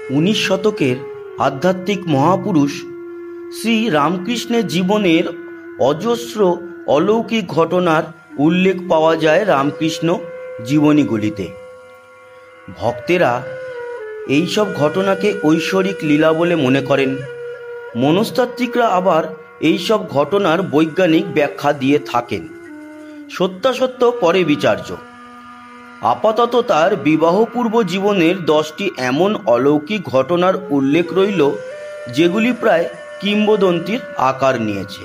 19 শতকের আধ্যাত্মিক মহাপুরুষ শ্রী রামকৃষ্ণের জীবনের অজস্র অলৌকিক ঘটনার উল্লেখ পাওয়া যায় রামকৃষ্ণ জীবনীগুলিতে। ভক্তেরা এইসব ঘটনাকে ঐশ্বরিক লীলা বলে মনে করেন। মনস্তাত্ত্বিকরা আবার এইসব ঘটনার বৈজ্ঞানিক ব্যাখ্যা দিয়ে থাকেন। সত্যাসত্য পরে বিচার্য। আপাতত তার বিবাহপূর্ব জীবনের 10টি এমন অলৌকিক ঘটনার উল্লেখ রইল যেগুলি প্রায় কিংবদন্তির আকার নিয়েছে।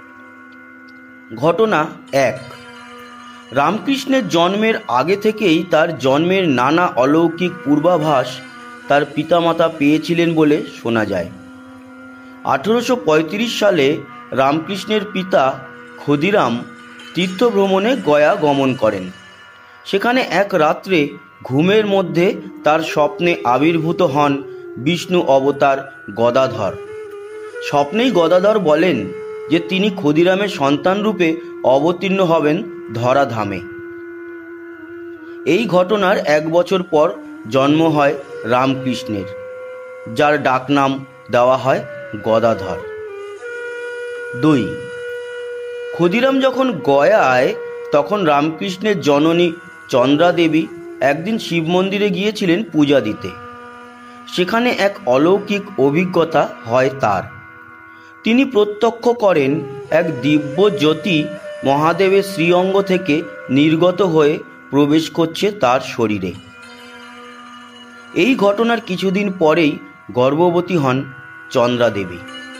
ঘটনা 1। রামকৃষ্ণের জন্মের আগে থেকেই তার জন্মের নানা অলৌকিক পূর্বাভাস তার পিতামাতা পেয়েছিলেন বলে শোনা যায়। 1835 সালে রামকৃষ্ণের পিতা ক্ষুদিরাম তীর্থভ্রমণে গয়া গমন করেন। সেখানে এক রাত্রে ঘুমের মধ্যে তার স্বপ্নে আবির্ভূত হন বিষ্ণু অবতার গদাধর। স্বপ্নেই গদাধর বলেন যে তিনি ক্ষুদিরামের সন্তানরূপে অবতীর্ণ হবেন ধরাধামে। এই ঘটনার 1 বছর পর জন্ম হয় রামকৃষ্ণের, যার ডাকনাম দেওয়া হয় গদাধর। 2। ক্ষুদিরাম যখন গয়ায়, তখন রামকৃষ্ণের জননী চন্দ্রা দেবী একদিন শিব মন্দিরে গিয়েছিলেন পূজা দিতে। সেখানে এক অলৌকিক অভিজ্ঞতা হয় তার। তিনি প্রত্যক্ষ করেন এক দিব্য জ্যোতি মহাদেবের শ্রীঅঙ্গ থেকে নির্গত হয়ে প্রবেশ করছে তার শরীরে। এই ঘটনার কিছুদিন পরেই গর্ভবতী হন চন্দ্রা দেবী।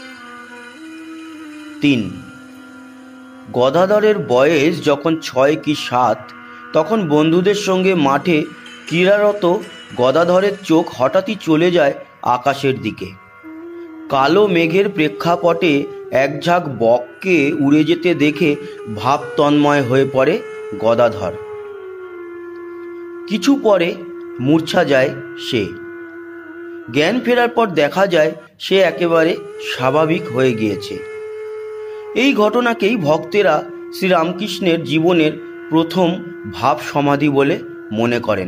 3। গদাধরের বয়স যখন 6 কি 7, তখন বন্ধুদের সঙ্গে মাঠে ক্রীড়ারত গদাধরের চোখ হঠাৎই চলে যায় আকাশের দিকে। কালো মেঘের প্রেক্ষাপটে এক ঝাঁক বককে উড়ে যেতে দেখে ভাব তন্ময় হয়ে পড়ে গদাধর। কিছু পরে মূর্ছা যায় সে। জ্ঞান ফেরার পর দেখা যায় সে একেবারে স্বাভাবিক হয়ে গিয়েছে। এই ঘটনাকেই ভক্তেরা শ্রীরামকৃষ্ণের জীবনের প্রথম ভাব সমাধি বলে মনে করেন।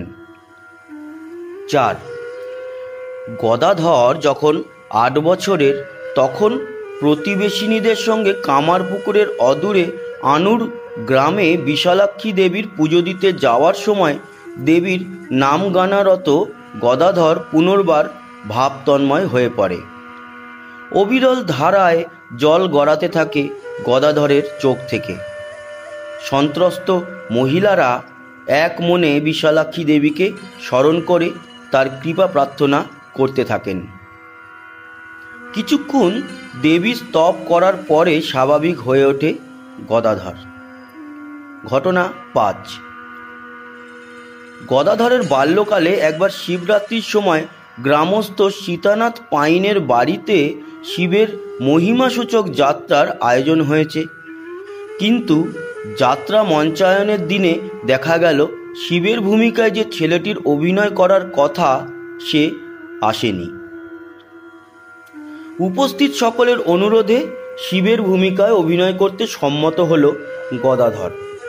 4। গদাধর যখন 8 বছরের, তখন প্রতিবেশিনীদের সঙ্গে কামারপুকুরের অদূরে আনুর গ্রামে বিশালাক্ষী দেবীর পুজো দিতে যাওয়ার সময় দেবীর নাম গানারত গদাধর পুনর্বার ভাবতন্ময় হয়ে পড়ে। অবিরল ধারায় জল গড়াতে থাকে গদাধরের চোখ থেকে। সন্ত্রস্ত মহিলারা এক মনে বিশালাক্ষী দেবীকে স্মরণ করে তার কৃপা প্রার্থনা করতে থাকেন। কিছুক্ষণ দেবী স্তব করার পরে স্বাভাবিক হয়ে ওঠে গদাধর। ঘটনা 5। গদাধরের বাল্যকালে একবার শিবরাত্রির সময় গ্রামস্থ সীতানাথ পাইনের বাড়িতে শিবের মহিমাসূচক যাত্রার আয়োজন হয়েছে। কিন্তু যাত্রা মঞ্চায়নের দিনে দেখা গেল শিবের ভূমিকায় যে ছেলেটির অভিনয় করার কথা সে আসেনি। উপস্থিত সকলের অনুরোধে শিবের ভূমিকায় অভিনয় করতে সম্মত হল গদাধর।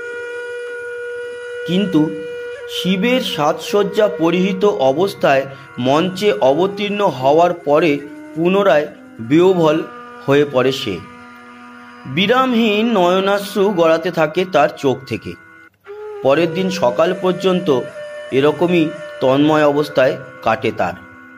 কিন্তু শিবের সাজসজ্জা পরিহিত অবস্থায় মঞ্চে অবতীর্ণ হওয়ার পরে পুনরায় বিহ্বল হয়ে পড়ে সে। বিরামহীন নয়নাশ্রু গড়াতে থাকে তার চোখ থেকে। পরের দিন সকাল পর্যন্ত এরকমই তন্ময় অবস্থায় কাটে তার।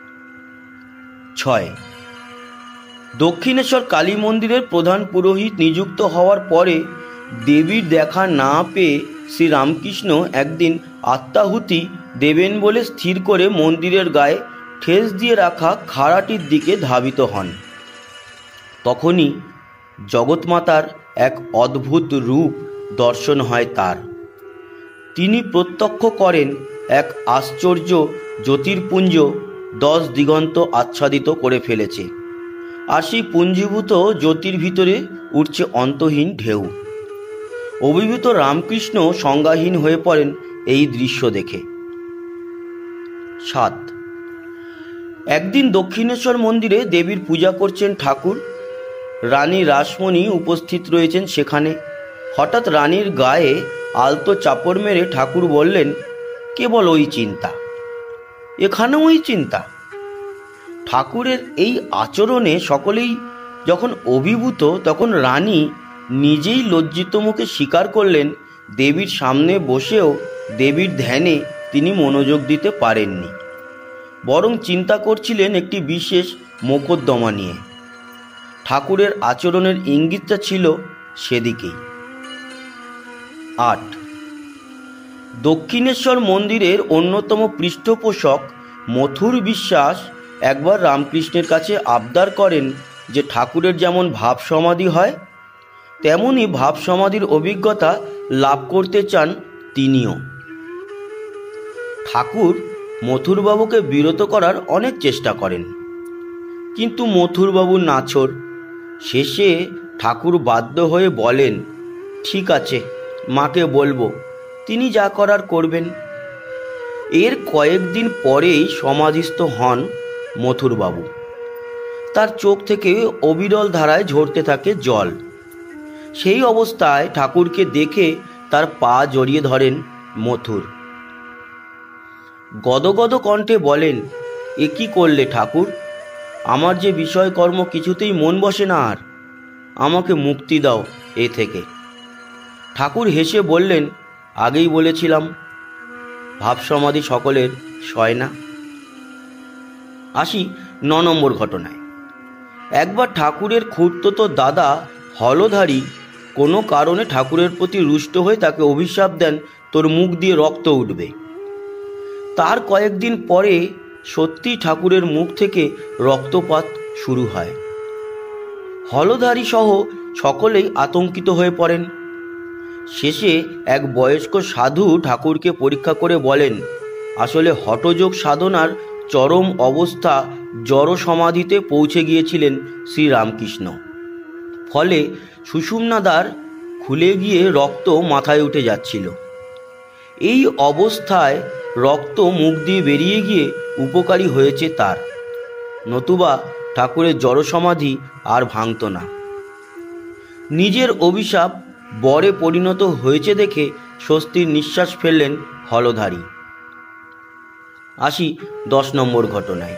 6। দক্ষিণেশ্বর কালী মন্দিরের প্রধান পুরোহিত নিযুক্ত হওয়ার পরে দেবীর দেখা না পেয়ে শ্রীরামকৃষ্ণ একদিন আত্মাহুতি দেবেন বলে স্থির করে মন্দিরের গায়ে ঠেস দিয়ে রাখা খাড়াটির দিকে ধাবিত হন। তখনই জগৎমাতার এক অদ্ভুত রূপ দর্শন হয় তার। তিনি প্রত্যক্ষ করেন এক আশ্চর্য জ্যোতির্পুঞ্জ 10 দিগন্ত আচ্ছাদিত করে ফেলেছে, আর সেই পুঞ্জীভূত জ্যোতির ভিতরে উঠছে অন্তহীন ঢেউ। অভিভূত রামকৃষ্ণ সংজ্ঞাহীন হয়ে পড়েন এই দৃশ্য দেখে। 7। একদিন দক্ষিণেশ্বর মন্দিরে দেবীর পূজা করছেন ঠাকুর। রানী রাসমণি উপস্থিত রয়েছেন সেখানে। হঠাৎ রানীর গায়ে আলতো চাপড় মেরে ঠাকুর বললেন, কেবল ওই চিন্তা, এখানেও ওই চিন্তা। ঠাকুরের এই আচরণে সকলেই যখন অভিভূত, তখন রানী নিজেই লজ্জিত মুখে স্বীকার করলেন দেবীর সামনে বসেও দেবীর ধ্যানে তিনি মনোযোগ দিতে পারেননি, বরং চিন্তা করছিলেন একটি বিশেষ মোকদ্দমা নিয়ে। ঠাকুরের আচরণের ইঙ্গিতটা ছিল সেদিকেই। 8. দক্ষিণেশ্বর মন্দিরের অন্যতম পৃষ্ঠপোষক মথুর বিশ্বাস একবার রামকৃষ্ণের কাছে আবদার করেন যে ঠাকুরের যেমন ভাব সমাধি হয়, তেমনি ভাব সমাধির অভিজ্ঞতা লাভ করতে চান তিনিও। ঠাকুর মথুরবাবুকে বিরত করার অনেক চেষ্টা করেন, কিন্তু মথুরবাবু নাছোড়। শেষে ঠাকুর বাধ্য হয়ে বলেন, ঠিক আছে, মাকে বলবো, তিনি যা করার করবেন। এর কয়েকদিন পরেই সমাধিস্থ হন মথুরবাবু। তার চোখ থেকে অবিরল ধারায় ঝরতে থাকে জল। সেই অবস্থায় ঠাকুরকে দেখে তার পা জড়িয়ে ধরেন মথুর। গদগদ কণ্ঠে বলেন, এ কি করলে ঠাকুর? আমার যে বিষয়কর্ম কিছুতেই মন বসে না, আর আমাকে মুক্তি দাও এ থেকে। ঠাকুর হেসে বললেন, আগেই বলেছিলাম ভাব সমাধি সকলের সয় না। আসি 9 নম্বর ঘটনায়। একবার ঠাকুরের খুড়তুতো দাদা হলধারী কোনো কারণে ঠাকুরের প্রতি রুষ্ট হয়ে তাকে অভিশাপ দেন, তোর মুখ দিয়ে রক্ত উঠবে। তার কয়েকদিন পরে সত্যি ঠাকুরের মুখ থেকে রক্তপাত শুরু হয়। হলধারী সহ সকলেই আতঙ্কিত হয়ে পড়েন। শেষে এক বয়স্ক সাধু ঠাকুরকে পরীক্ষা করে বলেন, আসলে হঠযোগ সাধনার চরম অবস্থা জড় সমাধিতে পৌঁছে গিয়েছিলেন শ্রীরামকৃষ্ণ। ফলে সুষুম্নাদ্বার খুলে গিয়ে রক্ত মাথায় উঠে যাচ্ছিল। এই অবস্থায় রক্ত মুখ দিয়ে বেরিয়ে গিয়ে উপকারী হয়েছে তার, নতুবা ঠাকুরের জড় সমাধি আর ভাঙত না। নিজের অভিশাপ বরে পরিণত হয়েছে দেখে স্বস্তির নিঃশ্বাস ফেললেন হলধারী। আসি 10 নম্বর ঘটনায়।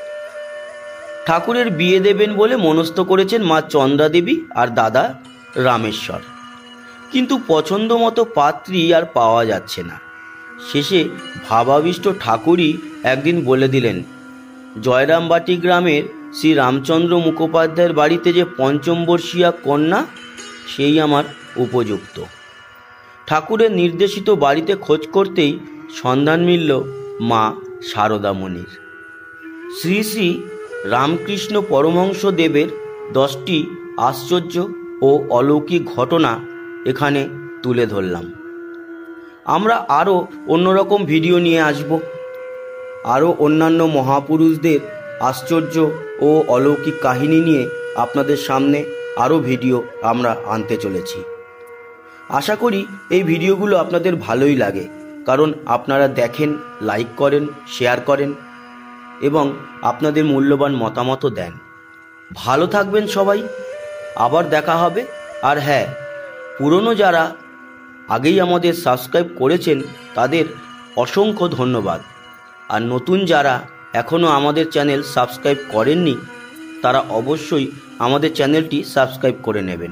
ঠাকুরের বিয়ে দেবেন বলে মনস্থ করেছেন মা চন্দ্রা দেবী আর দাদা রামেশ্বর, কিন্তু পছন্দ মতো পাত্রী আর পাওয়া যাচ্ছে না। শেষে ভাবাবিষ্ট ঠাকুরই একদিন বলে দিলেন, জয়রামবাটি গ্রামের শ্রী রামচন্দ্র মুখোপাধ্যায়ের বাড়িতে যে পঞ্চমবর্ষীয়া কন্যা, সেই আমার উপযুক্ত। ঠাকুরের নির্দেশিত বাড়িতে খোঁজ করতেই সন্ধান মিলল মা শারদামণির। শ্রী শ্রী রামকৃষ্ণ পরমহংস দেবের 10টি আশ্চর্য ও অলৌকিক ঘটনা এখানে তুলে ধরলাম। আমরা আরও অন্যরকম ভিডিও নিয়ে আসব। আরও অন্যান্য মহাপুরুষদের আশ্চর্য ও অলৌকিক কাহিনী নিয়ে আপনাদের সামনে আরও ভিডিও আমরা আনতে চলেছি। আশা করি এই ভিডিওগুলো আপনাদের ভালোই লাগে, কারণ আপনারা দেখেন, লাইক করেন, শেয়ার করেন এবং আপনাদের মূল্যবান মতামতও দেন। ভালো থাকবেন সবাই, আবার দেখা হবে। আর হ্যাঁ, পুরনো যারা আগেই আমাদের সাবস্ক্রাইব করেছেন তাদের অসংখ্য ধন্যবাদ। আর নতুন যারা এখনও আমাদের চ্যানেল সাবস্ক্রাইব করেননি, তারা অবশ্যই আমাদের চ্যানেলটি সাবস্ক্রাইব করে নেবেন।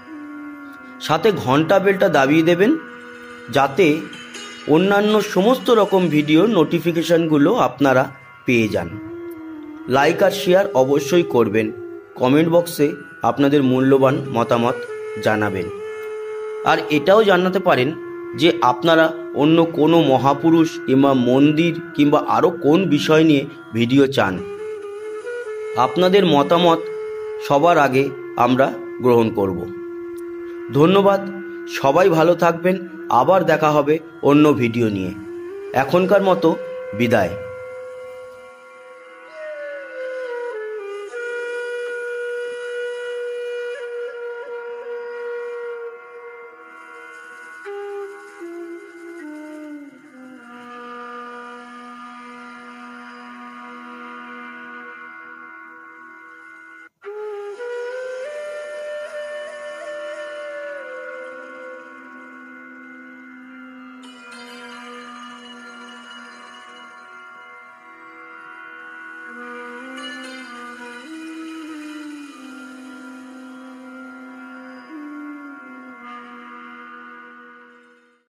সাথে ঘন্টা বেলটা দাবিয়ে দেবেন, যাতে অন্যান্য সমস্ত রকম ভিডিওর নোটিফিকেশানগুলো আপনারা পেয়ে যান। লাইক আর শেয়ার অবশ্যই করবেন। কমেন্ট বক্সে আপনাদের মূল্যবান মতামত জানাবেন। আর এটাও জানাতে পারেন যে আপনারা অন্য কোনো মহাপুরুষ কিংবা মন্দির কিংবা আরও কোন বিষয় নিয়ে ভিডিও চান। আপনাদের মতামত সবার আগে আমরা গ্রহণ করব। ধন্যবাদ, সবাই ভালো থাকবেন। আবার দেখা হবে অন্য ভিডিও নিয়ে। এখনকার মতো বিদায়।